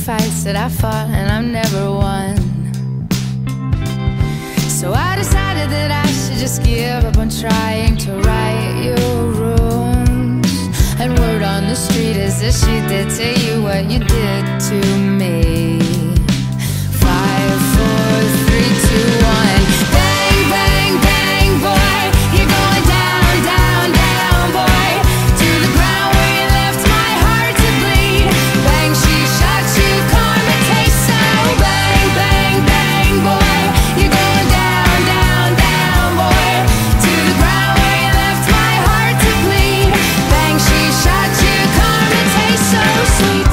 fights that I fought and I've never won. So I decided that I should just give up on trying to right your wrongs. And word on the street is that she did to you what you did to me. 5, 4, 3, 2, 1. Bang, bang, bang, boy, you're going down, down, down, boy, to the ground where you left my heart to bleed. Bang, she shot you, karma tastes so. Bang, bang, bang, boy, you're going down, down, down, boy, to the ground where you left my heart to bleed. Bang, she shot you, karma tastes so sweet.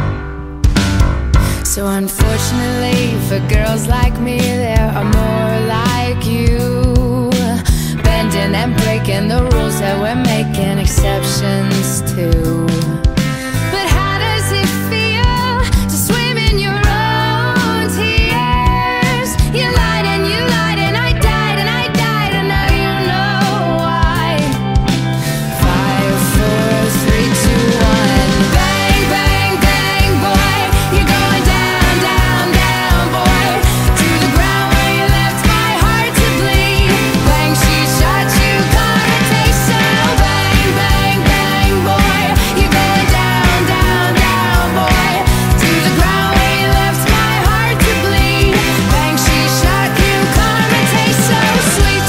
So unfortunately for girls like me, there are more like you, bending and breaking the rules that we're making exceptions to. But how does it feel to swim in your own tears? You lied and I died and I died, and now you know why. 5, 4, 3, 2, 1. Bang, bang, bang, boy, you're going down, down, down, boy, to the ground where you left my heart to bleed. Bang, she shot you, karma tastes so. Bang, bang, bang, boy, you're going down, down, down, boy, to the ground where you left my heart to bleed. Bang, she shot you, karma tastes so sweet.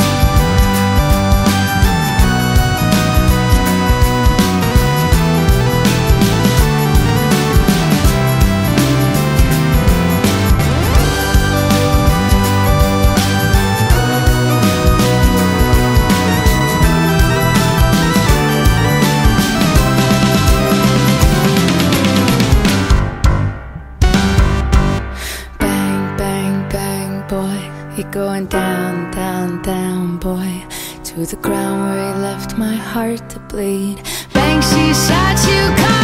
Bang, bang, bang, boy, you're going down, down, down, boy, to the ground where you left my heart to bleed. Bang, she shot you,